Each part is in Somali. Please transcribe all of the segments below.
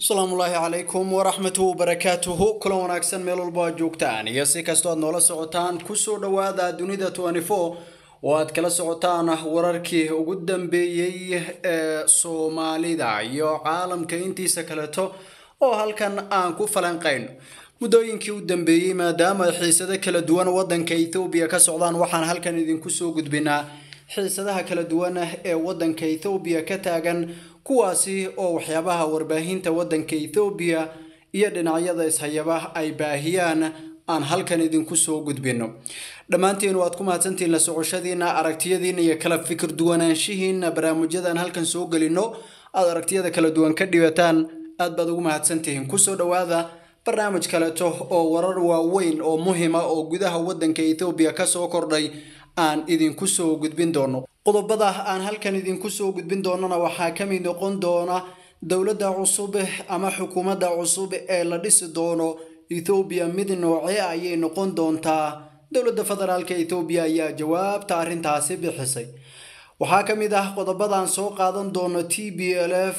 Assalamu alaykum wa rahmatullahi wa barakatuh. Kulan wanaagsan meel walba aad joogtaan iyo si kastoo aad noola socotaan ku soo dhawaada dunida 24 oo aad kala socotaan wararkii ugu dambeeyay ee Soomaalida iyo caalamka intiisa kaleeto oo halkan aan ku falanqeyno muddooyinkii u dambeeyay maadaama xiisado kala duwan wadanka Ethiopia ka socdaan waxaan halkan idinku soo gudbinaa xiisadaha kala duwan ee wadanka Ethiopia ka taagan kuwaasi oo waxyaabaha warbaahinta wadanka Ethiopia iyo dhinacyada ishayaba ay baahiyaan aan halkan idinku soo gudbino dhamaantiin waad ku mahadsantiin la socoshadiina aragtiyadiina iyo kala fikir duwanaanshihiina barnaamijyadan halkan soo galino aad aragtiyada kala duwan ka dhibataan aad baad ugu mahadsantiin ku soo dhawaada barnaamij kale oo warar waaweyn oo muhiim ah oo gudaha wadanka Ethiopia ka soo kordhay aan idinku soo gudbin doono qodobada aan halkan idinku soo gudbin doonana waxa ka mid noqon doona dawladda cusub ama xukuumadda cusub ee la dhisi doono Ethiopia mid noocee ayay noqon doontaa dawladda federaalka Ethiopia ayaa jawaabta arintaasi bixisay waxa ka mid ah qodobadan soo qaadan doono TPLF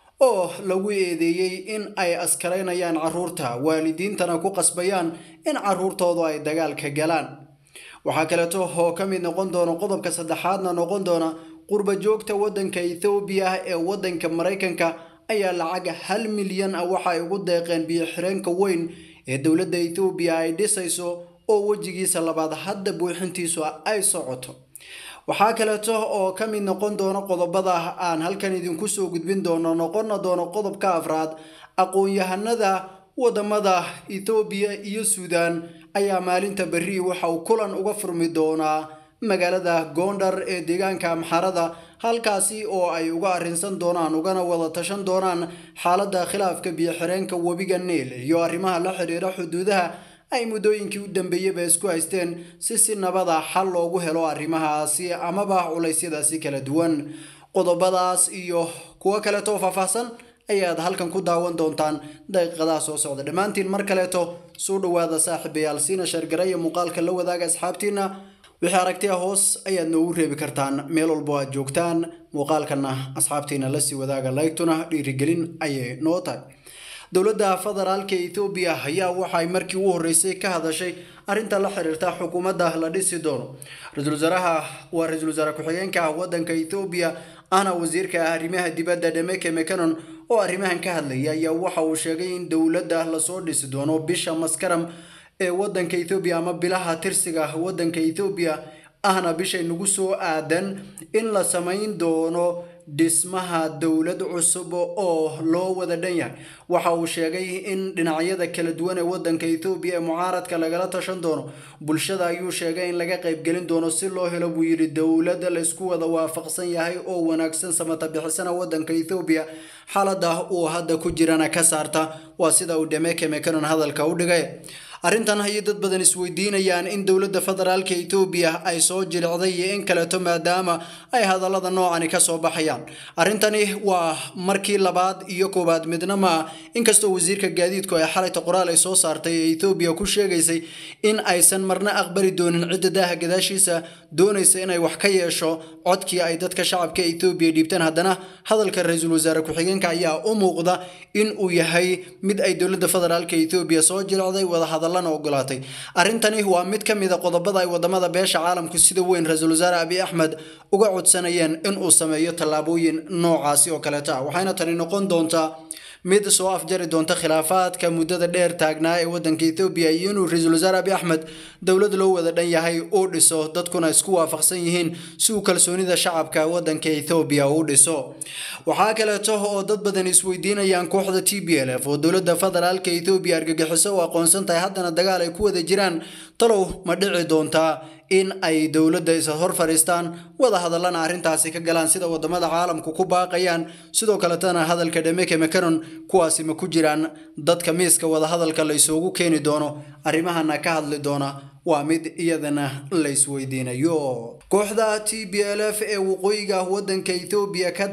oo lagu eedeeyay in ay askareynayaan caruurta waalidiintana ku qasbayaan in caruurtoodu ay dagaalka galaan waxa kale oo ka mid noqon doona qodobka saddexaadna noqon doona qurba joogta wadanka Ethiopia ee wadanka Mareykanka ayaa lacag 1 milyan waxa ay ugu deeqeen biyo xireenka weyn ee dawladda Ethiopia ay dhisayso oo wajigiisa labaad hadda buuxintiisu ay socoto waxa kale oo ka mid noqon doona qodobada aan halkan idinku soo gudbin doono noqon doona qodobka afraad aqoon-yahanada wadamada Ethiopia iyo Suudaan ayaa maalinta bari waxa uu kulan uga furmi doonaa magaalada Gondar ee deegaanka Amxarada halkaasi oo ay uga arinsan doonaan ugana wada tashan doonaan xaaladda khilaafka biyo xireenka wabiga Nile iyo arrimaha la xiriira xuduudaha ay muddooyinkii u dambeeyay isku haysteen si nabad ah xal loogu helo arrimahaasi amaba culeysyadaasi kala duwan qodobadaas iyo kuwa kale oo faahfaahsan ayaad halkan ku daawan doontaan daqiiqadaha soo socda dhamaantiin mar kale soo dhawaada saaxiibayaal siina shargaray muuqaalka la wadaaga asxaabtiina wixii aragtay hoos ayaad noogu reebi kartaan meel walba aad joogtaan muuqaalkana asxaabtiina la sii wadaaga like-tuna dhiirigelin ayay noo tahay dawladda federaalka Ethiopia ayaa waxay markii ugu horeysay ka hadashay arinta la xiriirta xukuumadda la dhisi doono ra'iisul wasaare ku-xigeenka wadanka Ethiopia ana wasiirka arrimaha dibadda Demeke Mekonnen oo arrimahan ka hadlaya ayaa waxa uu sheegay in dawladda la soo dhisi doono bisha Maskaram ee wadanka Ethiopia ama bilaha tirsiga wadanka Ethiopia ahna bisha nagu soo aadan in la sameyn doono dhismaha dawlad cusub oo loo wada dhan yahay waxa uu sheegay in dhinacyada kala duwan ee wadanka Ethiopia ee mucaaradka lagala tashan doono bulshada ayuu sheegay in laga qayb gelin doono si loo helo buu yiri dawlad la isku wada waafaqsan yahay oo wanaagsan samata bixisana wadanka Ethiopia xaaladda uu hadda ku jirana ka saarta waa sida uu Demeke Mekonnen hadalka u dhigay arrintan ay dad badan isweydiinayaan in dawladda federaalka Ethiopia ay soo jilicday in kale maadaama ay hadallada noocan ka soo baxayaan arrintani waa markii labaad iyo koobaad midna ma inkastoo wasiirka gaadiidku ay xalayta qoraal ay soo saartay Ethiopia ku sheegaysay in aysan marna aqbali doonin cidda gadaashiisa doonaysa inay wax ka yeesho codkii ay dadka shacabka Ethiopia dhiibtaan haddana hadalka ra'iisul wasaare ku-xigeenka ayaa u muuqda in uu yahay mid ay dawladda federaalka Ethiopia soo jilicday wada lana ogolaatay arintani waa mid kamid ah qodobada ay wadamada beesha caalamku sida weyn ra'iisul wasaare Abiy Ahmed uga codsanayeen in uu sameeyo talaabooyin noocaasi oo kale ah waxayna tani noqon doontaa mid soo afjari doonta khilaafaadka muddada dheer taagnaa ee wadanka Ethiopia iyo inuu ra'iisul wasaare Abiy Ahmed dawlad loo wada dhan yahay oo dhiso dadkuna isku waafaqsan yihiin si uu kalsoonida shacabka wadanka Ethiopia u dhiso waxa kale oo dad badan isweydiinayaan kooxda TPLF oo dawladda federaalka Ethiopia argagixiso oo aqoonsan tahay haddana dagaal ay ku wada jiraan talow ma dhici doontaa in ay dawladda is hor fariistaan wada hadalana arintaasi ka galaan sida wadamada caalamku ku baaqayaan sidoo kale tan hadalka Demeke Mekonnen kuwaasi ma ku jiraan dadka miiska wada hadalka la isugu keeni doono arimahana ka hadli doona waa mid iyadana la isweydiinayo kooxda TPLF ee waqooyiga wadanka Ethiopia ka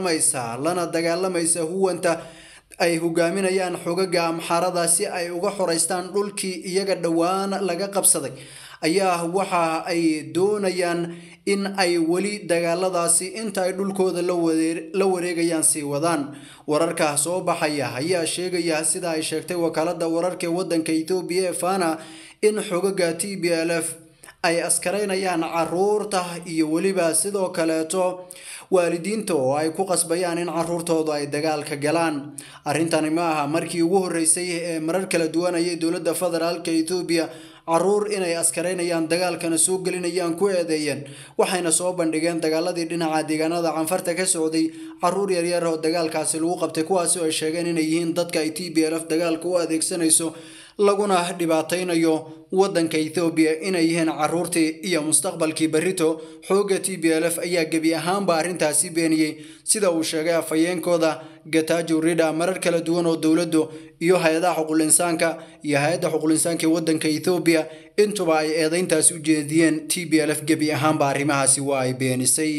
dagaalamaysa huwanta ay hogaaminayaan xogaga Amxarada si ay uga xoreystaan dhulkii iyaga dhawaan laga qabsaday ayaa waxa ay doonayaan in ay weli dagaaladaasi inta ay dhulkooda la wareegayaan sii wadaan. Wararka soo baxaya ayaa sheegaya sida ay sheegtay wakaalada wararka ee wadanka Ethiopia Fana in xogaga TPLF ay askareynayaan caruurta iyo weliba sidoo kaleeto waalidiinta oo ay ku qasbayaan in caruurtooda ay dagaalka galaan. Arrintani ma aha markii ugu horeysay ee marar kala duwan ay dowladda federaalka Ethiopia caruur inay askareynayaan dagaalkana soo gelinayaan ku eedeeyeen, waxayna soo bandhigeen dagaaladii dhinaca deegaanada canfarta ka socday caruur yar yar oo dagaalkaasi lagu qabtay, kuwaas oo ay sheegeen inay yihiin dadka ay TPLF dagaalka u adeegsanayso laguna dhibaataynayo wadanka Ethiopia inay yihiin caruurtii iyo mustaqbalkii berrito. Xooga TPLF ayaa gebi ahaanba arrintaasi beeniyay, sida uu sheegay afhayeenkooda Getachew Reda. Marar kala duwan oo dowladdu iyo hay'adaha xuquuqul insaanka iyo hay'adda xuquuqul insaanka ee wadanka Ethiopia intuba ay eedayntaas u jeediyeen, TPLF gebi ahaanba arrimahaasi waa ay beenisay.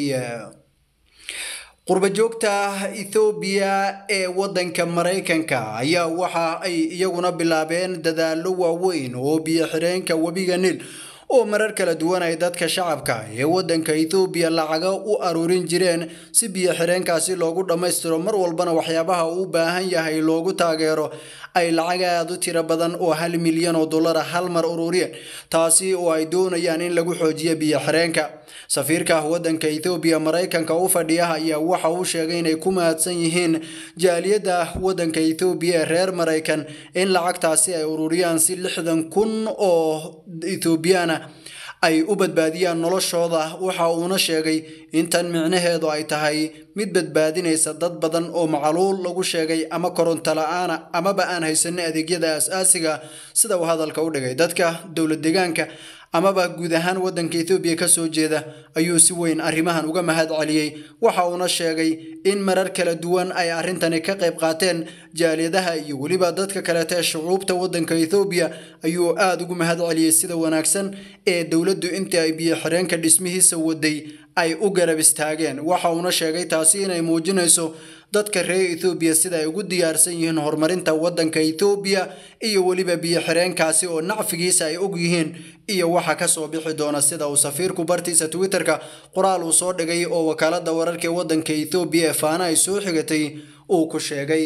qurba joogta Ethiopia ee wadanka Mareykanka ayaa waxa ay iyaguna bilaabeen dadaalo waaweyn oo biyo xireenka webiga Nile oo marar kala duwan ay dadka shacabka ee wadanka Ethiopia lacaga u aruurin jireen si biyo xireenkaasi loogu dhameystiro mar walbana waxyaabaha uu baahan yahay loogu taageero ay lacag aad u tiro badan oo $1 milyan hal mar ururiyeen, taasi oo ay doonayaan in lagu xoojiyo biyo xireenka. safiirka wadanka Ethiopia Mareykanka u fadhiya ayaa waxa uu sheegay inay ku mahadsan yihiin jaaliyada wadanka Ethiopia reer Mareykan in lacagtaasi ay ururiyaan si 60,000 oo Ethiopiana ay u badbaadiyaan noloshooda. Waxa uuna sheegay in tan micnaheedu ay tahay mid badbaadinaysa dad badan oo macaluul lagu sheegay ama koronto la'aan ama aan haysan adeegyada aasaasiga sida uu hadalka u dhigay. dadka dowlad deegaanka amaba guud ahaan wadanka Ethiopia ka soo jeeda ayuu si weyn arrimahan uga mahad celiyay. Waxa uuna sheegay in marar kala duwan ay arrintani ka qayb qaateen jaaliyadaha iyo waliba dadka kale ee shucuubta wadanka Ethiopia ayuu aad ugu mahad celiyay sida wanaagsan ee dowladdu intii ay biyo xireenka dhismihiisa waday ay u garab istaageen. Waxa uuna sheegay taasi inay muujinayso dadka reer Ethiopia sida ay ugu diyaarsan yihiin horumarinta wadanka Ethiopia iyo waliba biyo xireenkaasi oo nacfigiisa ay og yihiin iyo waxa ka soo bixi doona. sida uu safiirku bartiisa Twitterka qoraal uu soo dhigay oo wakaalada wararka ee wadanka Ethiopia Fana ay soo xigatay uu ku sheegay.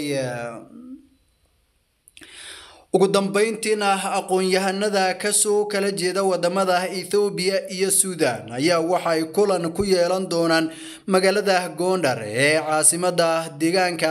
ugu dambeyntiina aqoon-yahanada ka soo kala jeeda wadamada Ethiopia iyo Sudan ayaa waxa ay kulan ku yeelan doonaan magaalada Gondar ee caasimada deegaanka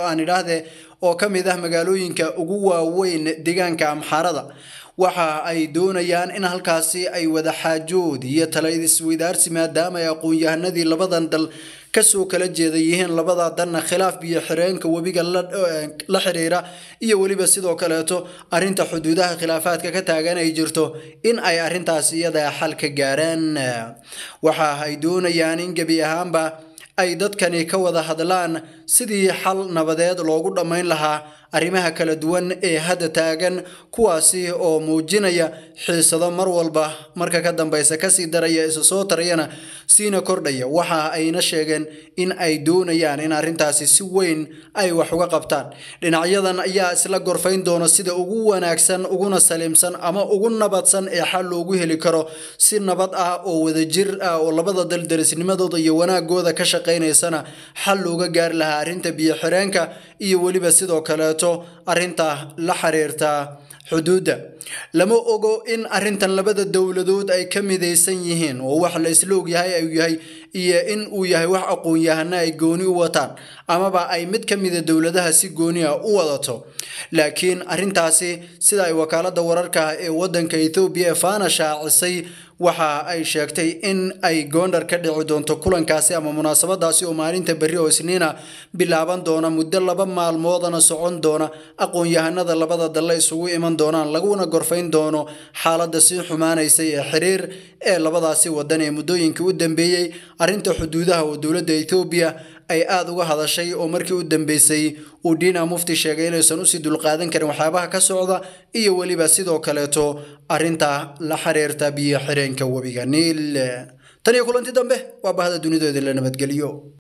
oo ka mid ah magaalooyinka ugu waaweyn deegaanka Amxaarada. waxa ay doonayaan in halkaasi ay wada xaajood iyo talo isweydaarsi maadaama ay aqoon-yahanadii labadan dal ka soo kala jeeda yihiin labada danna khilaaf biyo xireenka webiga la xiriira iyo waliba sidoo kaleeto arrinta xuduudaha khilaafaadka ka taagan ay jirto in ay arrintaasi iyada xal ka gaaraan. waxa ay doonayaan in gebi ahaanba ay dadkani ka wada hadlaan sidii xal nabadeed loogu dhamayn lahaa arrimaha kala duwan ee hadda taagan, kuwaasi oo muujinaya xiisado mar walba marka ka dambaysa ka sii daraya isu soo tarayana siina kordhaya. waxa ayna sheegeen in ay doonayaan in arrintaasi si weyn ay wax uga qabtaan. dhinacyadan ayaa isla gorfayn doona sida ugu wanaagsan uguna saliimsan ama ugu nabadsan ee xal loogu heli karo si nabad ah oo wadajir ah oo labada dal darisnimadooda iyo wanaagooda ka shaqeynaysana xal looga gaar lahaa arrinta biyo xireenka iyo waliba sidoo kaleeto arrinta la xiriirta xuduuda. lama ogo in arrintan labada dowladood ay ka midaysan yihiin oo wax la isla og yahay ay yahay iyo in uu yahay wax aqoon-yahano ay gooni u wataan amaba ay mid ka mid ah dowladaha si gooni ah u wadato. laakiin arrintaasi sida ay wakaalada wararka ee wadanka Ethiopia Fana shaacisay waxa ay sheegtay in ay Gondar ka dhici doonto kulankaasi ama munaasabadaasi oo maalinta berri oo Isniina bilaaban doona muddo 2 maalmoodana socon doona. aqoon-yahanada labada dal isugu iman doonaan laguna gorfayn doono xaaladda si xumaanaysay ee xiriir ee labadaasi wadan ee muddooyinkii u dambeeyay. arrinta xuduudaha oo dowladda Ethiopia ay aad uga hadashay oo markii u dambeysay uu Dina Mufti sheegay inaysan u sii dulqaadan karin waxyaabaha ka socda iyo waliba sidoo kaleeto arrinta la xiriirta biyo xireenka webiga Nile. tan iyo kulanti dambe waa bahda dunidooda la nabadgeliyo.